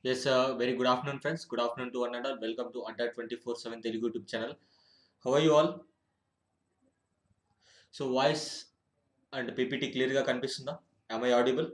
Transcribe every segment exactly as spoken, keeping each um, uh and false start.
Yes, uh, very good afternoon, friends. Good afternoon to one and all. Welcome to Adda twenty-four seven Telugu YouTube channel. How are you all? So, voice and P P T clear గా కనిపిస్తుందా? Am I audible?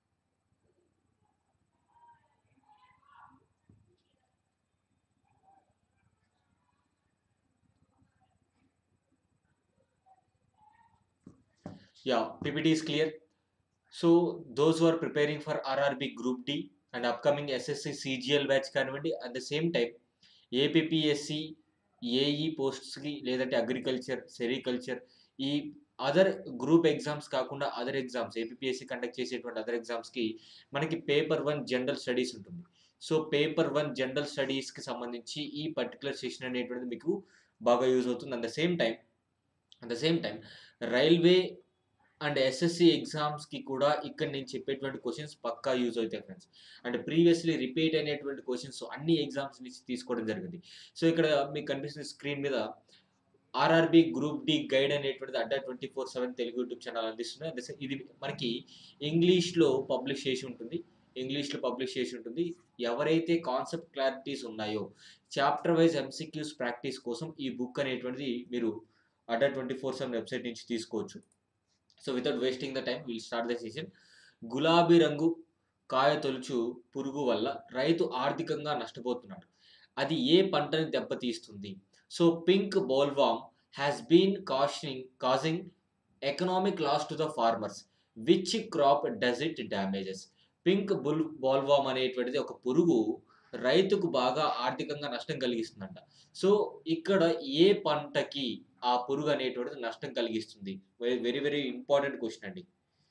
Yeah, P P T is clear. So, those who are preparing for R R B Group D and upcoming S S C C G L batch కానివ్వండి, at the same time A P P S C AE పోస్ట్స్కి లేదంటే agriculture sericulture ఈ other group exams కాకుండా other exams APSC conduct చేసేటువంటి other ఎగ్జామ్స్కి మనకి paper one general studies ఉంటుంది. So paper one general స్టడీస్కి సంబంధించి ఈ పర్టికులర్ సెషన్ అనేటువంటిది మీకు బాగా యూజ్ అవుతుంది. At the same time at the same time railway and SSC ఎగ్జామ్స్కి కూడా ఇక్కడ నేను చెప్పేటువంటి క్వశ్చన్స్ పక్కా యూజ్ అవుతాయి ఫ్రెండ్స్. అండ్ ప్రీవియస్లీ రిపీట్ అయినటువంటి క్వశ్చన్స్ అన్ని ఎగ్జామ్స్ నుంచి తీసుకోవడం జరిగింది. సో ఇక్కడ మీకు కనిపిస్తున్న స్క్రీన్ మీద ఆర్ఆర్బి గ్రూప్ డి గైడ్ అనేటువంటిది Adda twenty four seven Telugu YouTube channel అందిస్తుంది. ఇది మనకి ఇంగ్లీష్లో పబ్లిష్ చేసి ఉంటుంది ఇంగ్లీష్లో పబ్లిష్ చేసి ఉంటుంది ఎవరైతే కాన్సెప్ట్ క్లారిటీస్ ఉన్నాయో చాప్టర్ వైజ్ ఎంసీక్యూస్ ప్రాక్టీస్ కోసం ఈ బుక్ అనేటువంటిది మీరు Adda twenty four seven website నుంచి తీసుకోవచ్చు. So without wasting the time will start the session. గులాబీ రంగు కాయ తొలుచు పురుగు వల్ల రైతు ఆర్థికంగా నష్టపోతున్నాడు. అది ఏ పంటని దెబ్బతీస్తుంది? So pink bollworm has been causing causing economic loss to the farmers. Which crop does it damages? Pink bull bollworm అనేటువంటిది ఒక పురుగు రైతుకు బాగా ఆర్థికంగా నష్టం కలిగిస్తుందంట. సో ఇక్కడ ఏ పంటకి ఆ పురుగు అనేటువంటిది నష్టం కలిగిస్తుంది? వెరీ వెరీ ఇంపార్టెంట్ క్వశ్చన్ అండి.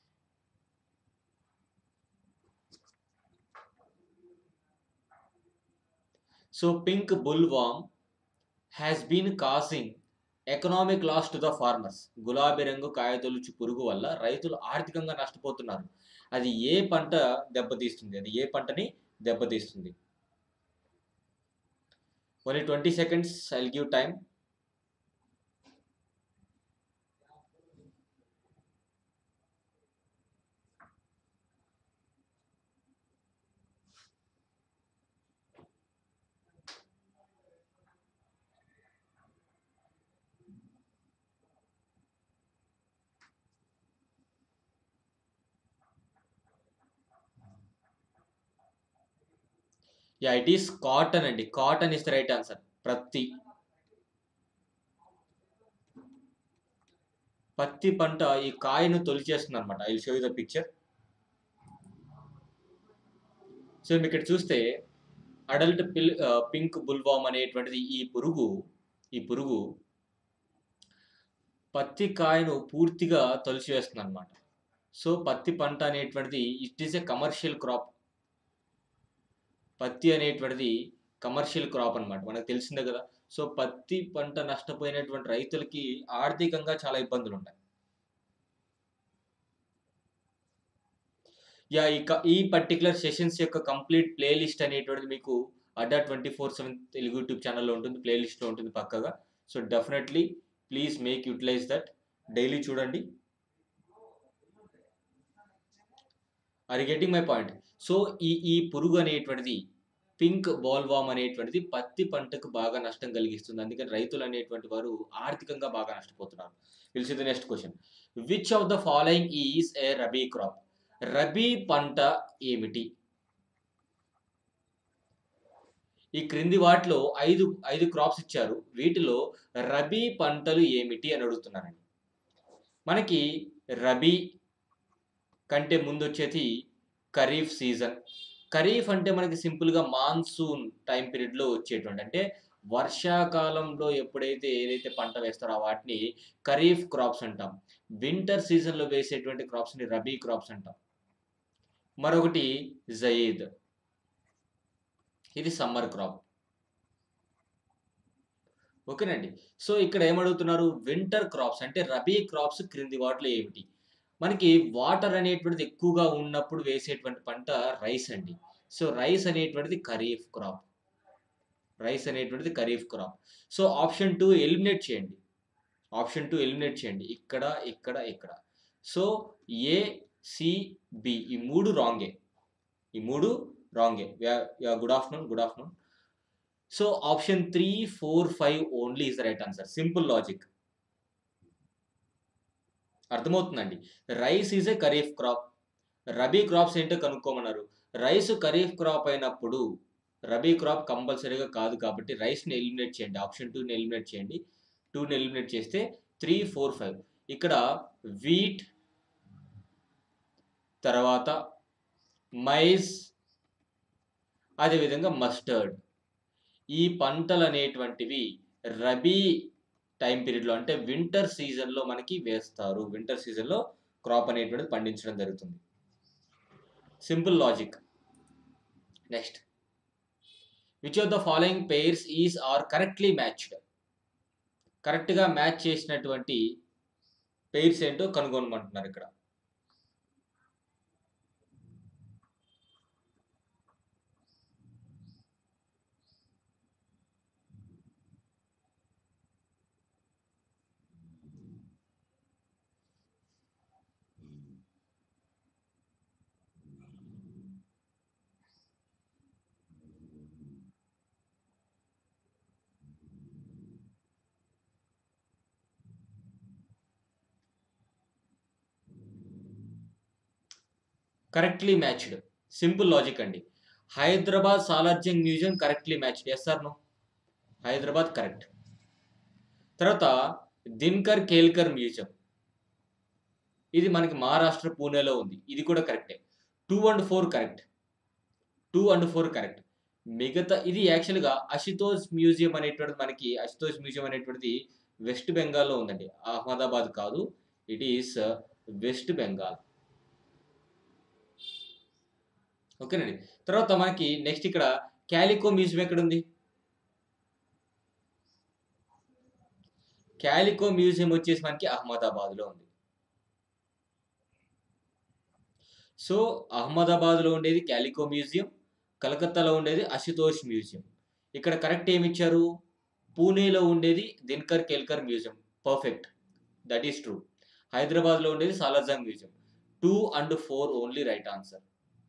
So pink bollworm has been causing economic loss to the farmers. గులాబీ రంగు కాయతొలుచు పురుగు వల్ల రైతులు ఆర్థికంగా నష్టపోతున్నారు. అది ఏ పంట దెబ్బతీస్తుంది? అది ఏ పంటని దెబ్బతీస్తుంది? Only twenty seconds I will give time. Yeah it is cotton అండి. Cotton is the right answer. ప్రత్తి పత్తి పంట ఈ కాయను తొలిచేస్తుంది అనమాట. I will show you the picture. So మీరు ఇక్కడ చూస్తే అడల్ట్ పిల్ పింక్ బుల్వామ్ అనేటువంటిది ఈ పురుగు ఈ పురుగు పత్తి కాయను పూర్తిగా తొలిచివేస్తుంది అనమాట. సో పత్తి పంట అనేటువంటిది it is a commercial crop. పత్తి అనేటువంటిది కమర్షియల్ క్రాప్ అనమాట, మనకు తెలిసిందే కదా. సో పత్తి పంట నష్టపోయినటువంటి రైతులకి ఆర్థికంగా చాలా ఇబ్బందులు ఉంటాయి. యా ఈ ఈ పర్టికులర్ సెషన్స్ యొక్క కంప్లీట్ ప్లేలిస్ట్ అనేటువంటిది మీకు Adda twenty four seven Telugu YouTube ఛానల్లో ఉంటుంది, ప్లేలిస్ట్లో ఉంటుంది పక్కగా. So definitely please make utilize that. Daily చూడండి. Are getting my point? So ఈ ఈ పురుగు అనేటువంటిది పింక్ బాల్వామ్ అనేటువంటిది పత్తి పంటకు బాగా నష్టం కలిగిస్తుంది. అందుకని రైతులు అనేటువంటి వారు ఆర్థికంగా బాగా నష్టపోతున్నారు. Will see the next question. Which of the following is a rabi crop? Rabi పంట ఏమిటి? ఈ క్రింది వాటిలో ఐదు ఐదు క్రాప్స్ ఇచ్చారు. వీటిలో రబీ పంటలు ఏమిటి అని అడుగుతున్నారండి. మనకి రబీ కంటే ముందు వచ్చేది ఖరీఫ్ సీజన్. ఖరీఫ్ అంటే మనకి సింపుల్గా మాన్సూన్ టైం పీరియడ్లో వచ్చేటువంటి, అంటే వర్షాకాలంలో ఎప్పుడైతే ఏదైతే పంట వేస్తారో వాటిని ఖరీఫ్ క్రాప్స్ అంటాం. వింటర్ సీజన్లో వేసేటువంటి క్రాప్స్ని రబీ క్రాప్స్ అంటాం. మరొకటి జయీద్, ఇది సమ్మర్ క్రాప్. ఓకేనండి. సో ఇక్కడ ఏమడుగుతున్నారు? వింటర్ క్రాప్స్ అంటే రబీ క్రాప్స్ క్రింది వాటిలో ఏమిటి? మనకి వాటర్ అనేటువంటిది ఎక్కువగా ఉన్నప్పుడు వేసేటువంటి పంట రైస్ అండి. సో రైస్ అనేటువంటిది ఖరీఫ్ క్రాప్. రైస్ అనేటువంటిది kharif crop. So option two eliminate చేయండి. ఆప్షన్ టూ ఎలిమినేట్ చేయండి. ఇక్కడ ఇక్కడ ఇక్కడ. సో ఏ సి బి ఈ మూడు రాంగే. ఈ మూడు Wrong. Yeah, yeah. Good afternoon. Good afternoon. So option three, four, five only is the right answer. Simple logic. అర్థమవుతుందండి. Rice is a kharif crop. Rabi crops ఏంటో కనుక్కోమన్నారు. రైస్ ఖరీఫ్ క్రాప్ అయినప్పుడు రబీ క్రాప్ కంపల్సరీగా కాదు కాబట్టి రైస్ని ఎలిమినేట్ చేయండి. ఆప్షన్ టూని ఎలిమినేట్ చేయండి. టూని ఎలిమినేట్ చేస్తే త్రీ ఫోర్ ఫైవ్ ఇక్కడ వీట్, తర్వాత మైజ్, అదేవిధంగా మస్టర్డ్, ఈ పంటలు అనేటువంటివి రబీ టైం పీరియడ్లో అంటే వింటర్ సీజన్లో మనకి వేస్తారు. వింటర్ సీజన్లో క్రాప్ అనేటువంటిది పండించడం జరుగుతుంది. Simple logic. Next, which of the following pairs is are correctly matched? కరెక్ట్గా మ్యాచ్ చేసినటువంటి పెయిర్స్ ఏంటో కనుగొనమంటున్నారు ఇక్కడ. Correctly matched. సింపుల్ లాజిక్ అండి. Hyderabad Salar Jung museum correctly matched. Yes or no? Hyderabad correct. తర్వాత దినకర్ కేల్కర్ మ్యూజియం, ఇది మనకి మహారాష్ట్ర పూణేలో ఉంది. ఇది కూడా కరెక్టే. Two and four correct. Two and four correct. మిగతా ఇది యాక్చువల్గా అశుతోష్ మ్యూజియం అనేటువంటిది మనకి అశుతోష్ మ్యూజియం అనేటువంటిది వెస్ట్ బెంగాల్లో ఉందండి. అహ్మదాబాద్ కాదు, ఇట్ ఈస్ వెస్ట్ బెంగాల్. ఓకేనండి. తర్వాత మనకి నెక్స్ట్ ఇక్కడ క్యాలికో మ్యూజియం ఎక్కడుంది? క్యాలికో మ్యూజియం వచ్చేసి మనకి అహ్మదాబాద్లో ఉంది. సో అహ్మదాబాద్లో ఉండేది క్యాలికో మ్యూజియం, కలకత్తాలో ఉండేది అశుతోష్ మ్యూజియం. ఇక్కడ కరెక్ట్ ఏమి ఇచ్చారు? పూణేలో ఉండేది Dinakar Kelkar museum. Perfect, that is true. హైదరాబాద్లో ఉండేది Salar Jung museum. Two and four only right answer.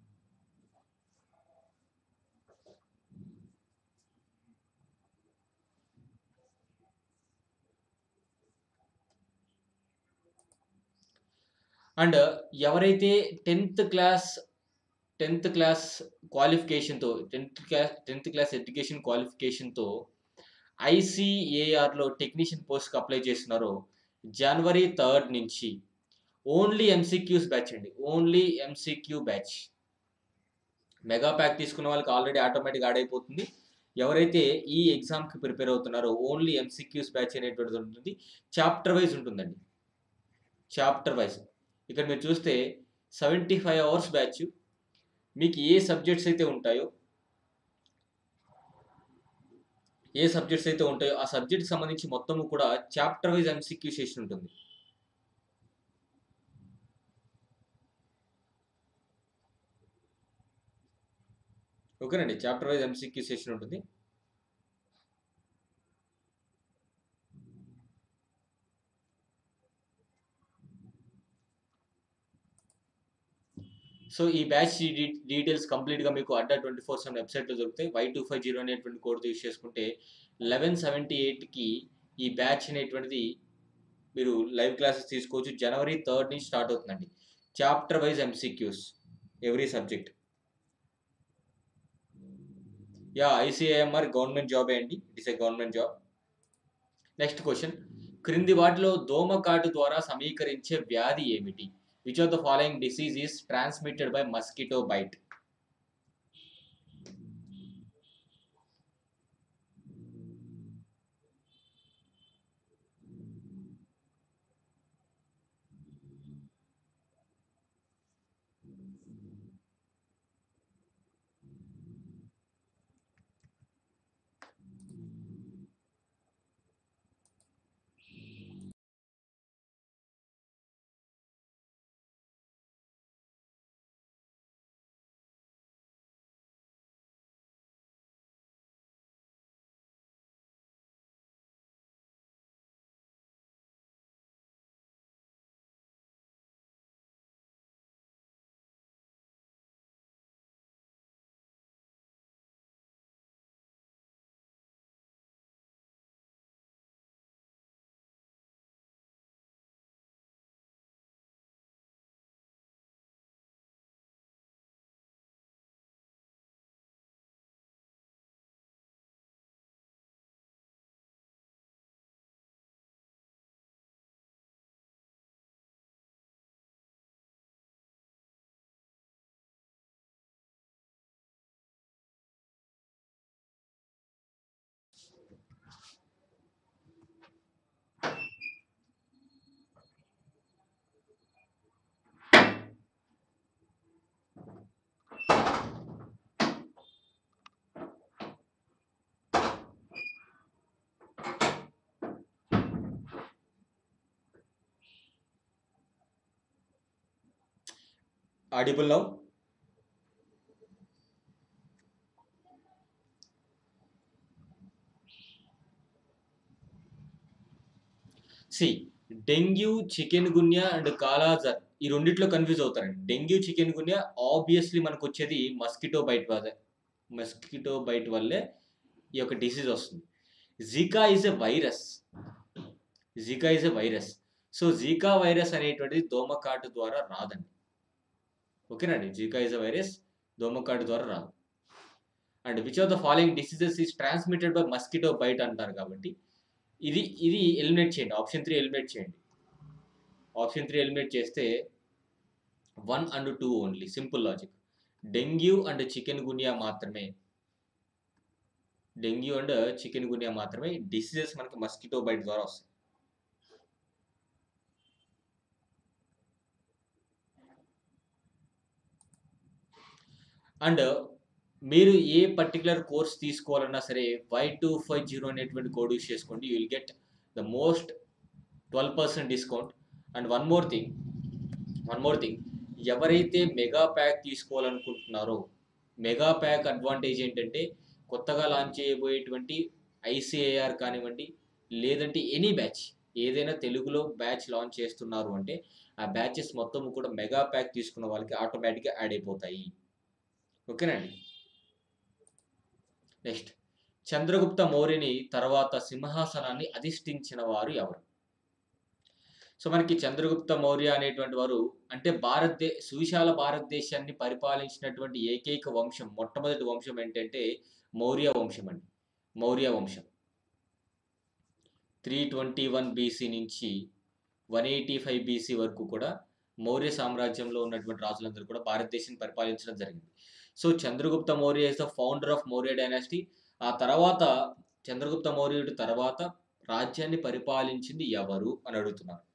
And ఎవరైతే టెన్త్ క్లాస్ టెన్త్ క్లాస్ క్వాలిఫికేషన్తో tenth class tenth class education క్వాలిఫికేషన్తో ఐసీఏఆర్లో టెక్నీషియన్ పోస్ట్కి అప్లై చేస్తున్నారో జనవరి థర్డ్ నుంచి ఓన్లీ ఎంసీక్యూస్ బ్యాచ్ అండి. Only MCQ batch. Mega pack తీసుకున్న వాళ్ళకి ఆల్రెడీ ఆటోమేటిక్ యాడ్ అయిపోతుంది. ఎవరైతే ఈ ఎగ్జామ్కి ప్రిపేర్ అవుతున్నారో ఓన్లీ ఎంసీక్యూస్ బ్యాచ్ అనేటువంటిది ఉంటుంది. చాప్టర్ వైజ్ ఉంటుందండి. చాప్టర్ వైజ్ ఇక్కడ మీరు చూస్తే సెవెంటీ ఫైవ్ అవర్స్ బ్యాచ్. మీకు ఏ సబ్జెక్ట్స్ అయితే ఉంటాయో ఏ సబ్జెక్ట్స్ అయితే ఉంటాయో ఆ సబ్జెక్ట్కి సంబంధించి మొత్తము కూడా చాప్టర్ వైజ్ ఎంసీక్యూ సెషన్ ఉంటుంది. ఓకేనండి, చాప్టర్ వైజ్ ఎంసీక్యూ సెషన్ ఉంటుంది. సో ఈ బ్యాచ్ డీటెయిల్స్ కంప్లీట్గా మీకు అడ్డా ట్వంటీ ఫోర్ సెవెన్ వెబ్సైట్లో దొరుకుతాయి. వై టూ ఫైవ్ జీరో అనేటువంటి కోడ్తో యూస్ చేసుకుంటే లెవెన్ సెవెంటీ ఎయిట్కి ఈ బ్యాచ్ అనేటువంటిది మీరు లైవ్ క్లాసెస్ తీసుకోవచ్చు. జనవరి థర్డ్ నుంచి స్టార్ట్ అవుతుందండి. Chapter wise MCQs every subject. Yeah, ICIMR government జాబే అండి. It is a government job. Next question, క్రింది వాటిలో దోమకాటు ద్వారా సమీకరించే వ్యాధి ఏమిటి? Which of the following disease is transmitted by mosquito bite? Audible now? C dengue, chikungunya and kala azar ఈ రెండిట్లో కన్ఫ్యూజ్ అవుతారండి. డెంగ్యూ, చికెన్ గున్యా ఆబ్వియస్లీ మనకు వచ్చేది మస్కిటో బైట్ వల్ల మస్కిటో బైట్ వల్లే ఈ యొక్క డిసీజ్ వస్తుంది. Zika is a virus Zika is a virus so Zika virus అనేటువంటిది దోమకాటు ద్వారా రాదండి. ఓకేనండి, జికా ఈజ్ ఎ వైరస్, దోమకాటు ద్వారా రాదు. And which of the following diseases is transmitted by mosquito bite అంటారు కాబట్టి ఇది ఇది ఎలిమినేట్ చేయండి. ఆప్షన్ త్రీ ఎలిమినేట్ చేయండి. ఆప్షన్ త్రీ ఎలిమినేట్ చేస్తే one and two only. Simple logic. Dengue and chicken గున్యా మాత్రమే డెంగ్యూ అండ్ చికెన్ గున్యా మాత్రమే డిసీజెస్ మనకి మస్కిటో బైట్ ద్వారా వస్తాయి. అండ్ మీరు ఏ పర్టికులర్ కోర్స్ తీసుకోవాలన్నా సరే వై టూ ఫైవ్ జీరో అనేటువంటి కోడ్ యూస్ చేసుకోండి. You will get the most twelve percent discount. And one more thing one more thing ఎవరైతే మెగా ప్యాక్ తీసుకోవాలనుకుంటున్నారో మెగా ప్యాక్ అడ్వాంటేజ్ ఏంటంటే కొత్తగా లాంచ్ చేయబోయేటువంటి ఐసీఏఆర్ కానివ్వండి లేదంటే ఎనీ బ్యాచ్ ఏదైనా తెలుగులో బ్యాచ్ లాంచ్ చేస్తున్నారు అంటే ఆ బ్యాచెస్ మొత్తం కూడా మెగా ప్యాక్ తీసుకున్న వాళ్ళకి ఆటోమేటిక్గా యాడ్ అయిపోతాయి. ఓకేనండి. నెక్స్ట్, చంద్రగుప్త మౌర్యుని తర్వాత సింహాసనాన్ని అధిష్ఠించిన వారు ఎవరు? సో మనకి చంద్రగుప్త మౌర్య అనేటువంటి వారు అంటే భారతదే సువిశాల భారతదేశాన్ని పరిపాలించినటువంటి ఏకైక వంశం, మొట్టమొదటి వంశం ఏంటంటే మౌర్య వంశం అండి. మౌర్య వంశం త్రీ ట్వంటీ వన్ బీసీ నుంచి వన్ ఎయిటీ ఫైవ్ బీసీ వరకు కూడా మౌర్య సామ్రాజ్యంలో ఉన్నటువంటి రాజులందరూ కూడా భారతదేశాన్ని పరిపాలించడం జరిగింది. So Chandragupta Maurya is the founder of Maurya dynasty. ఆ తర్వాత చంద్రగుప్త మౌర్యుడి తర్వాత రాజ్యాన్ని పరిపాలించింది ఎవరు అని అడుగుతున్నారు.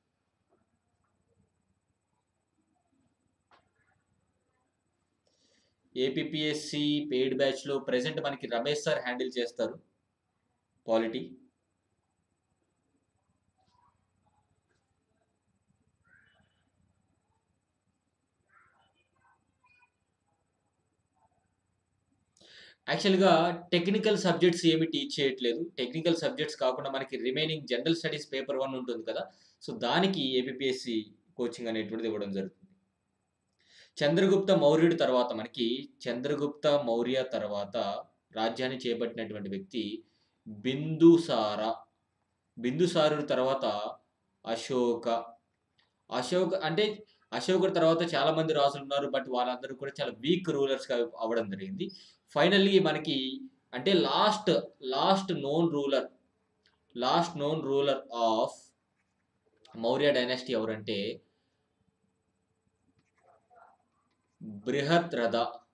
ఏపీపీఎస్సి పెయిడ్ బ్యాచ్లో ప్రెసెంట్ మనకి రమేష్ సార్ హ్యాండిల్ చేస్తారు పాలిటీ. యాక్చువల్గా టెక్నికల్ సబ్జెక్ట్స్ ఏమి టీచ్ చేయట్లేదు. టెక్నికల్ సబ్జెక్ట్స్ కాకుండా మనకి remaining general studies paper one ఉంటుంది కదా, సో దానికి ఏపీపీఎస్సి కోచింగ్ అనేటువంటిది ఇవ్వడం జరుగుతుంది. చంద్రగుప్త మౌర్యుడి తర్వాత మనకి చంద్రగుప్త మౌర్య తర్వాత రాజ్యాన్ని చేపట్టినటువంటి వ్యక్తి బిందుసార. బిందుసారుడి తర్వాత అశోక. అశోక్ అంటే అశోకుడి తర్వాత చాలా మంది రాజులు ఉన్నారు, బట్ వాళ్ళందరూ కూడా చాలా వీక్ రూలర్స్గా అవ్వడం జరిగింది. ఫైనల్లీ మనకి అంటే last last known ruler last known ruler of Maurya dynasty ఎవరంటే బృహద్రథ.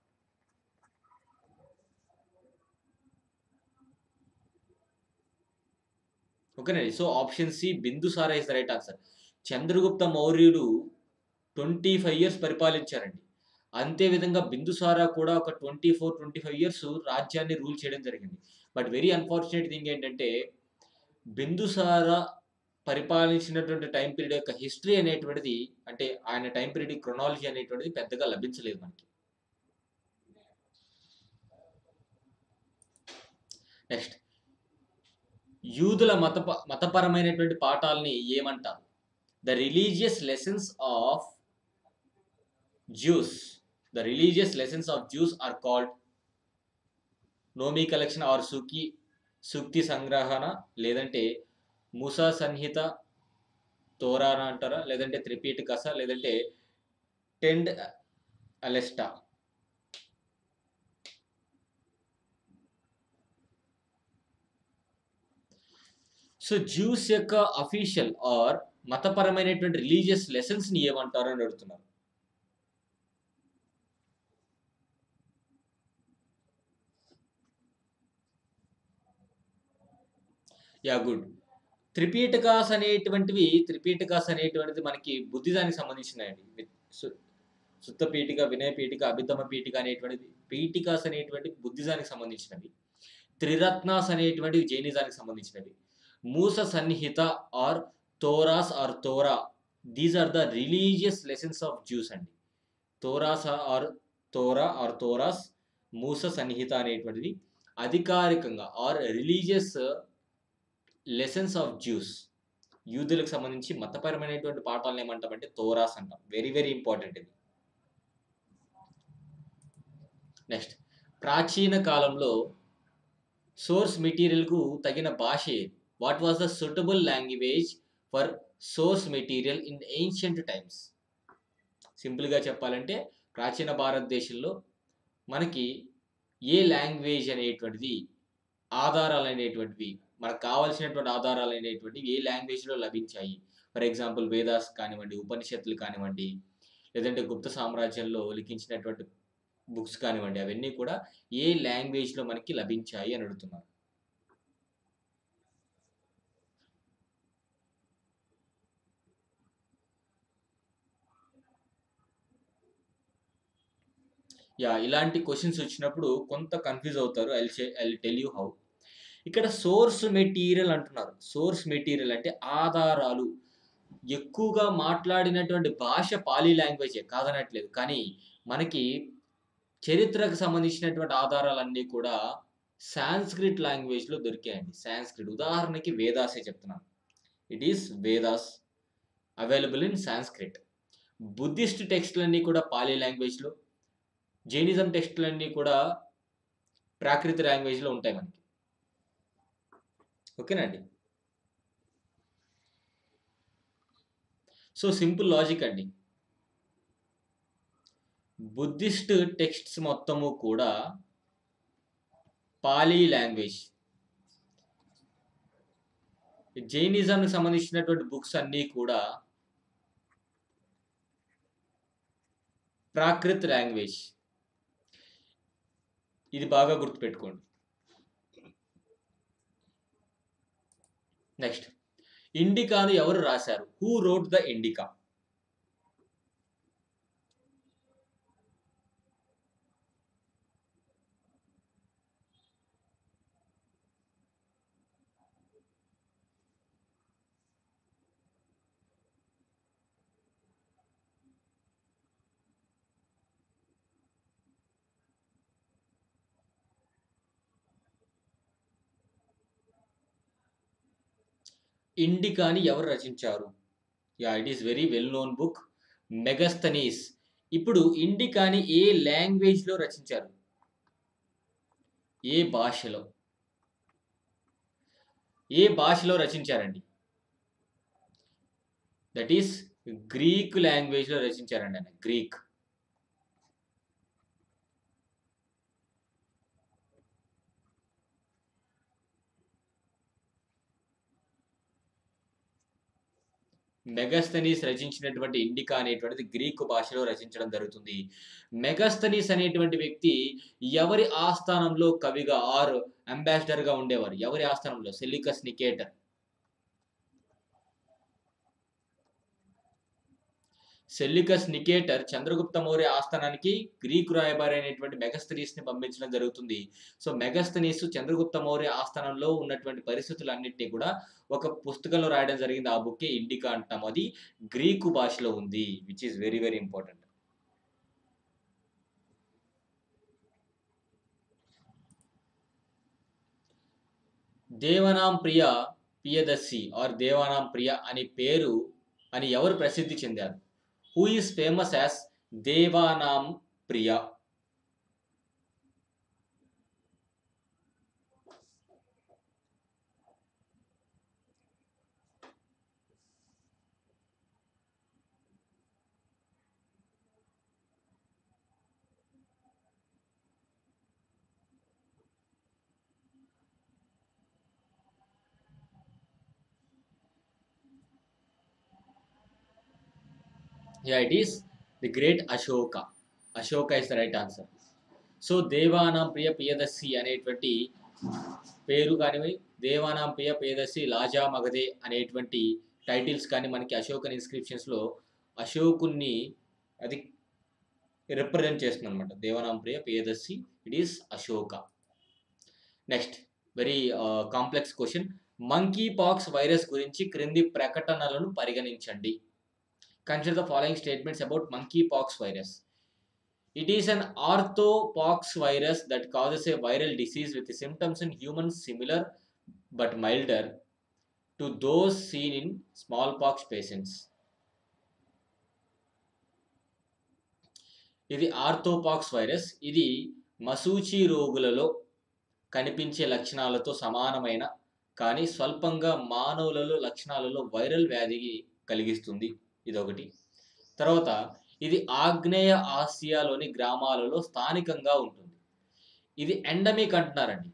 ఓకేనండి. So option C Bindusara is the right answer. Chandragupta మౌర్యుడు ట్వంటీ ఫైవ్ ఇయర్స్ పరిపాలించారండి. అంతేవిధంగా బిందుసార కూడా ఒక twenty four twenty five years రాజ్యాన్ని రూల్ చేయడం జరిగింది. బట్ వెరీ అన్ఫార్చునేట్ థింగ్ ఏంటంటే బిందుసార పరిపాలించినటువంటి టైం పీరియడ్ యొక్క హిస్టరీ అనేటువంటిది అంటే ఆయన టైం పీరియడ్ క్రొనాలజీ అనేటువంటిది పెద్దగా లభించలేదు మనకి. నెక్స్ట్, యూదుల మత మతపరమైనటువంటి పాఠాలని ఏమంటారు? The religious lessons of Jews the religious lessons of Jews are called నోమీ కలెక్షన్ ఆర్ సూకి సూక్తి సంగ్రహణ, లేదంటే ముసా సంహిత, తోరాన అంటారా, లేదంటే త్రిపీటకస, లేదంటే టెండ్ అలెస్టా. సో జ్యూస్ యొక్క అఫీషియల్ ఆర్ మతపరమైనటువంటి రిలీజియస్ లెసన్స్ ని ఏమంటారు అని అడుగుతున్నారు. Yeah good. త్రిపీటకాస్ అనేటువంటివి త్రిపీటకాస్ అనేటువంటిది మనకి బుద్ధిజానికి సంబంధించినవి. సుత్త పీఠిక, వినయ పీఠిక, అభితమ పీఠిక అనేటువంటిది పీఠికాస్ అనేటువంటి బుద్ధిజానికి సంబంధించినవి. త్రిరత్నాస్ అనేటువంటివి జైనిజానికి సంబంధించినవి. మూస సన్నిహిత or Torahs or Torah, these are the religious lessons of Jews అండి. తోరాస ఆర్ తోరా ఆర్ తోరాస్ మూస సంహిత అనేటువంటిది అధికారికంగా or religious lessons of Jews, యూదులకు సంబంధించి మతపరమైనటువంటి పాఠాలను ఏమంటామంటే తోరాస్ అంటాం. వెరీ వెరీ ఇంపార్టెంట్ ఇది. నెక్స్ట్, ప్రాచీన కాలంలో సోర్స్ మెటీరియల్కు తగిన భాష ఏది? What was the suitable language for source material in ancient times? సింపుల్గా చెప్పాలంటే ప్రాచీన భారతదేశంలో మనకి ఏ లాంగ్వేజ్ అనేటువంటిది, ఆధారాలు అనేటువంటివి, మనకు కావాల్సినటువంటి ఆధారాలు అనేటువంటివి ఏ లాంగ్వేజ్లో లభించాయి? ఫర్ ఎగ్జాంపుల్ వేదాస్ కానివ్వండి, ఉపనిషత్తులు కానివ్వండి, లేదంటే గుప్త సామ్రాజ్యంలో లిఖించినటువంటి బుక్స్ కానివ్వండి, అవన్నీ కూడా ఏ లాంగ్వేజ్లో మనకి లభించాయి అని అడుగుతున్నారు. యా, ఇలాంటి క్వశ్చన్స్ వచ్చినప్పుడు కొంత కన్ఫ్యూజ్ అవుతారు. I I tell you how. ఇక్కడ సోర్స్ మెటీరియల్ అంటున్నారు. సోర్స్ మెటీరియల్ అంటే ఆధారాలు. ఎక్కువగా మాట్లాడినటువంటి భాష పాలీ లాంగ్వేజే, కాదనట్లేదు. కానీ మనకి చరిత్రకు సంబంధించినటువంటి ఆధారాలన్నీ కూడా సాంస్క్రిట్ లాంగ్వేజ్లో దొరికాయండి. సాంస్క్రిట్, ఉదాహరణకి వేదాసే చెప్తున్నాను. It is Vedas available in Sanskrit. Buddhist టెక్స్ట్లన్నీ కూడా పాలీ లాంగ్వేజ్లో, జైనిజం టెక్స్ట్లన్నీ కూడా ప్రాకృత లాంగ్వేజ్లో ఉంటాయి మనకి. ఓకేనండి. సో సింపుల్ లాజిక్ అండి. బుద్ధిస్ట్ టెక్స్ట్స్ మొత్తము కూడా పాలీ లాంగ్వేజ్. జైనిజంకి సంబంధించినటువంటి బుక్స్ అన్నీ కూడా ప్రాకృత్ లాంగ్వేజ్. ఇది బాగా గుర్తుపెట్టుకోండి. నెక్స్ట్, ఇండికాను ఎవరు రాశారు? Who wrote the Indica? ఇండికాని ఎవరు రచించారు? Yeah, it is very well known book, Megasthenes. ఇప్పుడు ఇండికాని ఏ లాంగ్వేజ్లో రచించారు? ఏ భాషలో? ఏ భాషలో రచించారండి? దట్ ఈస్ గ్రీక్ లాంగ్వేజ్లో రచించారండి ఆయన. గ్రీక్. మెగస్తనీస్ రచించినటువంటి ఇండికా అనేటువంటిది గ్రీకు భాషలో రచించడం జరుగుతుంది. మెగస్తనీస్ అనేటువంటి వ్యక్తి ఎవరి ఆస్థానంలో కవిగా ఆర్ అంబాసిడర్గా ఉండేవారు? ఎవరి ఆస్థానంలో? Seleucus Nicator. Seleucus Nicator Chandragupta Maurya ఆస్థానానికి గ్రీకు రాయబారి అయినటువంటి మెగస్తనీస్ని పంపించడం జరుగుతుంది. సో మెగస్తనీస్ చంద్రగుప్త మౌర్య ఆస్థానంలో ఉన్నటువంటి పరిస్థితులన్నింటినీ కూడా ఒక పుస్తకంలో రాయడం జరిగింది. ఆ బుక్కే ఇండికా అంటాం. అది గ్రీకు భాషలో ఉంది, which is very very important. Devanam Priya Priyadarshi or Devanam Priya అని పేరు అని ఎవరు ప్రసిద్ధి చెందారు? Who is famous as Devanam Priya? Yeah, it is the great Ashoka. Ashoka is the right answer. So Devanam Priya Priyadarshi అనేటువంటి పేరు కానివి, దేవానాం ప్రియ ప్రియదర్శి లాజా మగధే అనేటువంటి టైటిల్స్ కానీ మనకి అశోకన్ ఇన్స్క్రిప్షన్స్లో అశోకుని అది రిప్రజెంట్ చేస్తుంది అనమాట. Devanam Priya Priyadarshi, it is Ashoka. Next, very complex question. Monkey pox virus గురించి క్రింది ప్రకటనలను పరిగణించండి. Consider the following statements about monkeypox virus. It is an orthopox virus that causes a viral disease with symptoms in humans similar but milder to those seen in smallpox patients. ఇది orthopox virus. ఇది మసూచి రోగులలో కనిపించే లక్షణాలతో సమానమైన కానీ స్వల్పంగా మానవులలో లక్షణాలలో వైరల్ వ్యాధి కలిగిస్తుంది. ఇదొకటి. తర్వాత ఇది ఆగ్నేయ ఆసియాలోని గ్రామాలలో స్థానికంగా ఉంటుంది. ఇది ఎండమిక్ అంటున్నారండి.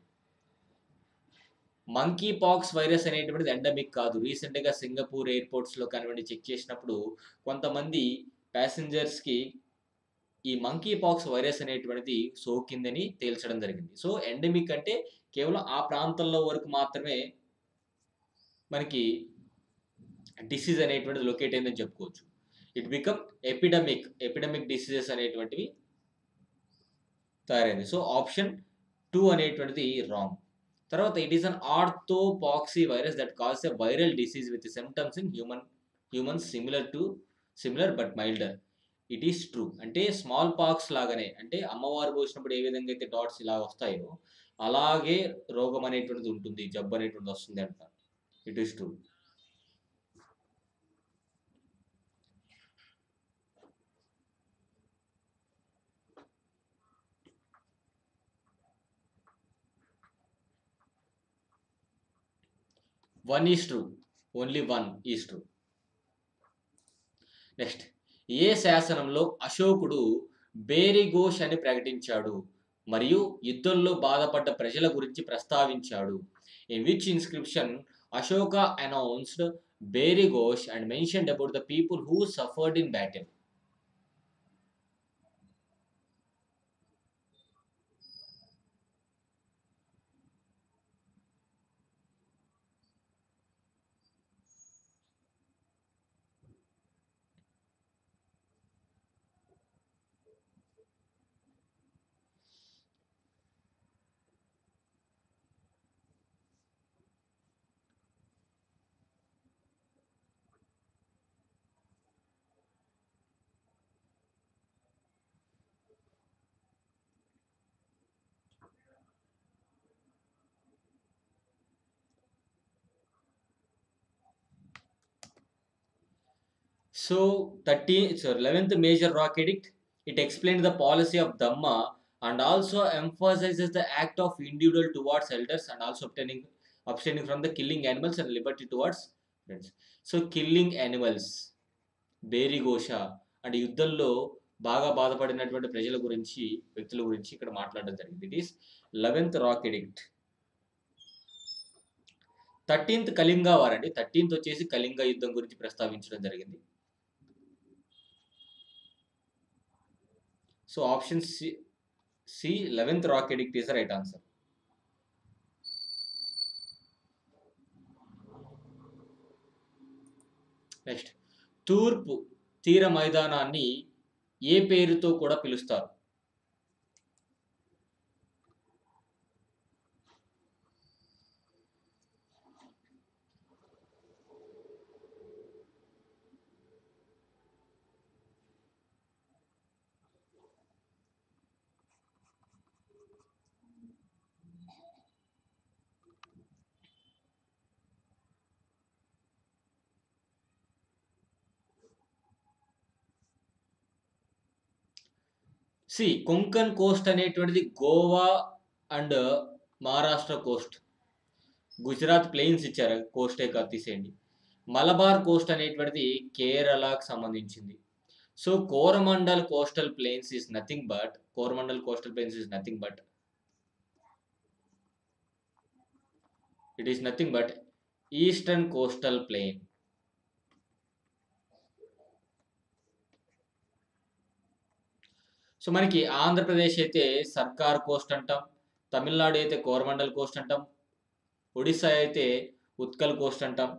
మంకీ పాక్స్ వైరస్ అనేటువంటిది ఎండమిక్ కాదు. రీసెంట్గా సింగపూర్ ఎయిర్పోర్ట్స్లో కానివ్వండి చెక్ చేసినప్పుడు కొంతమంది ప్యాసింజర్స్కి ఈ మంకీ పాక్స్ వైరస్ అనేటువంటిది సోకిందని తేల్చడం జరిగింది. సో ఎండమిక్ అంటే కేవలం ఆ ప్రాంతంలో వరకు మాత్రమే మనకి డిసీజ్ అనేటువంటిది లొకేట్ అయిందని చెప్పుకోవచ్చు. It become epidemic epidemic diseases అనేటువంటివి తయారైంది. సో ఆప్షన్ టూ అనేటువంటిది రాంగ్. తర్వాత it is an orthopox virus that cause a viral disease with symptoms in human humans similar to similar but milder. It is true. అంటే small pox లాగానే, అంటే అమ్మవారు పోసినప్పుడు ఏ విధంగా అయితే డాట్స్ ఇలా వస్తాయో అలాగే రోగం అనేటువంటిది ఉంటుంది, జబ్బు అనేటువంటిది వస్తుంది అంటారు. It is true. One is true. Only one is true. Next, ఏ శాసనంలో అశోకుడు బేరిఘోష్ అని ప్రకటించాడు మరియు యుద్ధంలో బాధపడ్డ ప్రజల గురించి ప్రస్తావించాడు? In which inscription Ashoka announced Bherighosh and mentioned about the people who suffered in battle? So thirteen, so eleventh major rock edict, it explained the policy of Dhamma and also emphasizes the act of individual towards elders and also obtaining abstaining from the killing animals and liberty towards friends. So killing animals, Bherighosha అంటే యుద్ధంలో బాగా బాధపడినటువంటి ప్రజల గురించి, వ్యక్తుల గురించి ఇక్కడ మాట్లాడడం జరిగింది. It is eleventh rock edict. Thirteenth Kalinga war అండి. థర్టీన్త్ వచ్చేసి కళింగ యుద్ధం గురించి ప్రస్తావించడం జరిగింది. So option C C eleventh rock edict is the right answer. Next, తూర్పు తీర మైదానాన్ని ఏ పేరుతో కూడా పిలుస్తారు? సి కొంకన్ కోస్ట్ అనేటువంటిది Goa and Maharashtra coast, Gujarat plains ఇచ్చారు, కోస్టే కాదు తీసేయండి. మలబార్ కోస్ట్ అనేటువంటిది కేరళకు సంబంధించింది. So Coromandel coastal plains is nothing but Coromandel coastal plains is nothing but it is nothing but eastern coastal plain. So మనకి ఆంధ్రప్రదేశ్ అయితే సర్కార్ కోస్ట్ అంటాం, తమిళనాడు అయితే కోరమండల్ కోస్ట్ అంటాం, ఒడిస్సా అయితే ఉత్కల్ కోస్ట్ అంటాం.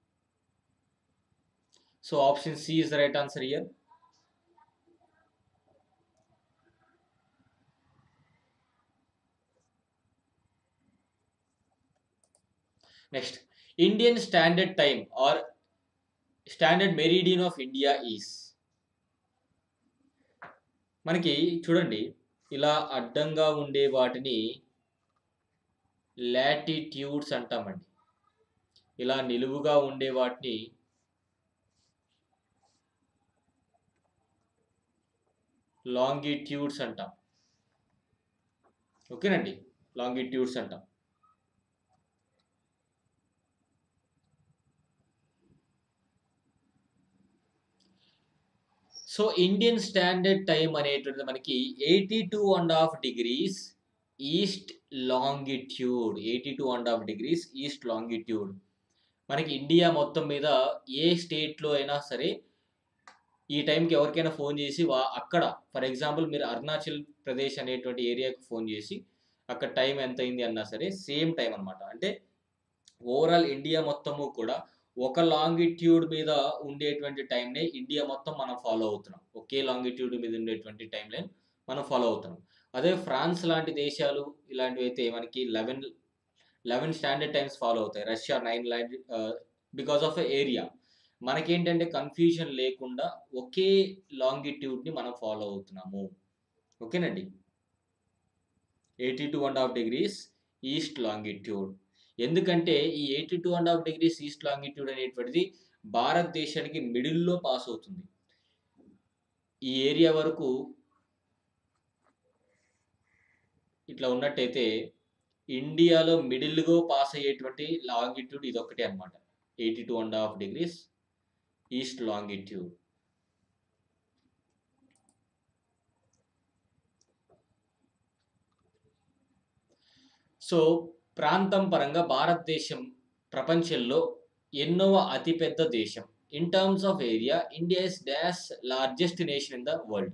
So option C is the right answer here. Next, Indian standard time or standard meridian of India is? మనకి చూడండి, ఇలా అడ్డంగా ఉండే వాటిని లాటిట్యూడ్స్ అంటామండి. ఇలా నిలువుగా ఉండే వాటిని లాంగిట్యూడ్స్ అంటాం. ఓకేనండి, లాంగిట్యూడ్స్ అంటాం. సో ఇండియన్ స్టాండర్డ్ టైం అనేటువంటిది మనకి eighty two and half degrees east longitude. Eighty two and half degrees east longitude. మనకి ఇండియా మొత్తం మీద ఏ స్టేట్లో అయినా సరే ఈ టైంకి ఎవరికైనా ఫోన్ చేసి వా అక్కడ ఫర్ ఎగ్జాంపుల్ మీరు అరుణాచల్ ప్రదేశ్ అనేటువంటి ఏరియాకి ఫోన్ చేసి అక్కడ టైం ఎంత అయింది అన్నా సరే సేమ్ టైం అనమాట. అంటే ఓవరాల్ ఇండియా మొత్తము కూడా ఒక లాంగిట్యూడ్ మీద ఉండేటువంటి టైంనే ఇండియా మొత్తం మనం ఫాలో అవుతున్నాం. ఒకే లాంగిట్యూడ్ మీద ఉండేటువంటి టైం లైన్ మనం ఫాలో అవుతున్నాం. అదే ఫ్రాన్స్ లాంటి దేశాలు ఇలాంటివి అయితే మనకి eleven eleven standard times follow అవుతాయి. రష్యా నైన్ లాంటి బికాస్ ఆఫ్ ఏరియా. మనకేంటంటే కన్ఫ్యూజన్ లేకుండా ఒకే లాంగిట్యూడ్ని మనం ఫాలో అవుతున్నాము. ఓకేనండి, eighty two and half degrees east longitude. ఎందుకంటే ఈ eighty two and half degrees east longitude అనేటువంటిది భారతదేశానికి మిడిల్లో పాస్ అవుతుంది. ఈ ఏరియా వరకు ఇట్లా ఉన్నట్టయితే ఇండియాలో మిడిల్గా పాస్ అయ్యేటువంటి లాంగిట్యూడ్ ఇదొక్కటే అనమాట, eighty two and half degrees east longitude. So ప్రాంతం పరంగా భారతదేశం ప్రపంచంలో ఎన్నవ అతిపెద్ద దేశం? In terms of area, India is dash largest nation in the world.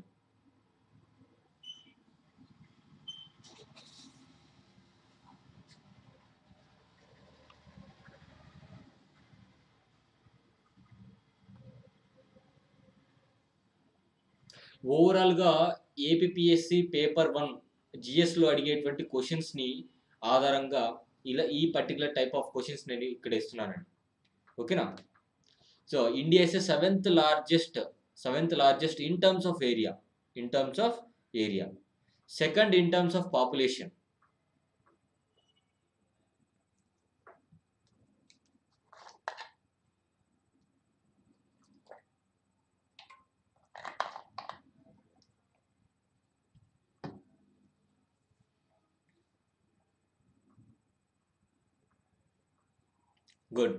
ఓవరాల్గా ఏపీపీఎస్సి పేపర్ వన్ జిఎస్లో అడిగేటువంటి క్వశ్చన్స్ని ఆధారంగా ఇలా ఈ పర్టికులర్ టైప్ ఆఫ్ క్వశ్చన్స్ నేను ఇక్కడ ఇస్తున్నానండి. ఓకేనా? So India is seventh largest seventh largest in terms of area in terms of area second in terms of population. Good.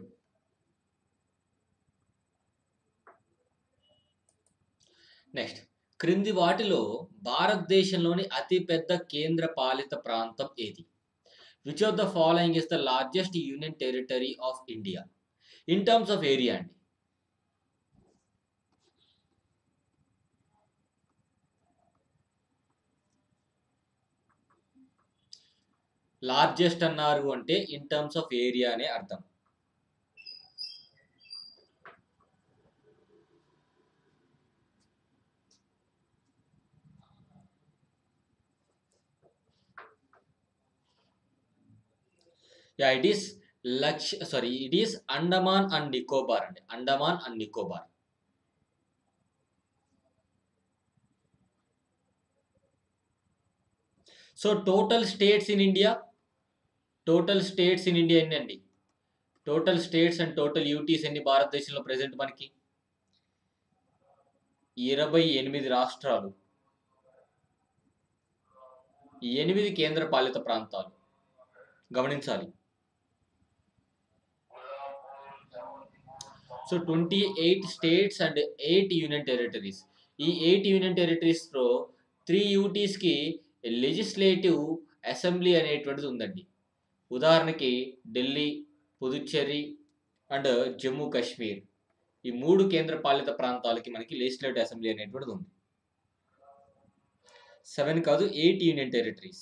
Next, క్రింది వాటిలో భారతదేశంలోని అతిపెద్ద కేంద్ర పాలిత ప్రాంతం ఏది? Which of the following is the largest union territory of India in terms of area అండి? Largest అన్నారు అంటే ఇన్ టర్మ్స్ ఆఫ్ ఏరియా అనే అర్థం. Yeah, it is lakh sorry it is Andaman and Nicobar అండి. Andaman and Nicobar. So total states in India total states in India ఎన్ని అండి? Total states and total UTs ఎన్ని భారతదేశంలో ప్రెసెంట్ మనకి? ఇరవై ఎనిమిది రాష్ట్రాలు, ఎనిమిది కేంద్ర పాలిత ప్రాంతాలు. గమనించాలి. So twenty eight states and eight union territories. ఈ ఎయిట్ యూనియన్ టెరిటరీస్లో త్రీ యూటీస్కి లెజిస్లేటివ్ అసెంబ్లీ అనేటువంటిది ఉందండి. ఉదాహరణకి ఢిల్లీ, పుదుచ్చేరి అండ్ జమ్మూ కాశ్మీర్. ఈ మూడు కేంద్ర పాలిత ప్రాంతాలకి మనకి లెజిస్లేటివ్ అసెంబ్లీ అనేటువంటిది ఉంది. సెవెన్ కాదు, ఎయిట్ యూనియన్ టెరిటరీస్.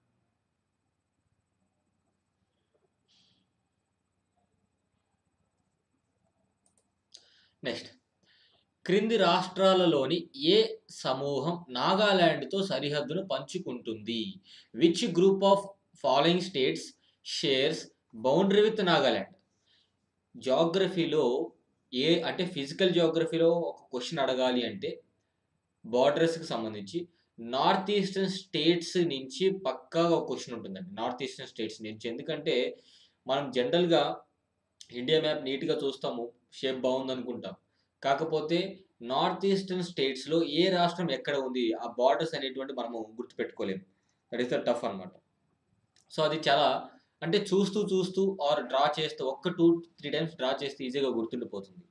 నెక్స్ట్, క్రింది రాష్ట్రాలలోని ఏ సమూహం నాగాలాండ్తో సరిహద్దును పంచుకుంటుంది? Which group of following states shares boundary with Nagaland? జాగ్రఫీలో ఏ అంటే ఫిజికల్ జాగ్రఫీలో ఒక క్వశ్చన్ అడగాలి అంటే బార్డర్స్కి సంబంధించి నార్త్ ఈస్టర్న్ స్టేట్స్ నుంచి పక్కాగా ఒక క్వశ్చన్ ఉంటుందండి. నార్త్ ఈస్టర్న్ స్టేట్స్ నుంచి. ఎందుకంటే మనం జనరల్‌గా ఇండియా మ్యాప్ నీట్‌గా చూస్తాము. షేప్ బావుందనుకుంటాం. కాకపోతే నార్త్ ఈస్టర్న్ స్టేట్స్‌లో ఏ రాష్ట్రం ఎక్కడ ఉంది? ఆ బోర్డర్స్ అనేటువంటివి మనము గుర్తుపెట్టుకోలేము. దట్ ఈస్ ద టఫ్ అన్నమాట. సో, అది చాలా అంటే చూస్తూ, చూస్తూ ఆర్ డ్రా చేస్తూ ఒక్క రెండు, మూడు టైమ్స్ డ్రా చేస్తే ఈజీగా గుర్తుండిపోతుంది.